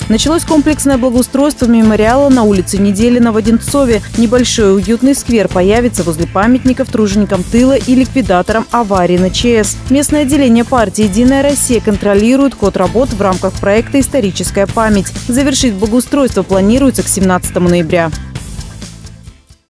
Началось комплексное благоустройство мемориала на улице Неделина в Одинцове. Небольшой уютный сквер появится возле памятников труженикам тыла и ликвидаторам аварии на ЧАЭС. Местное отделение партии «Единая Россия» контролирует ход работ в рамках проекта «Историческая память». Завершить благоустройство планируется к 17 ноября.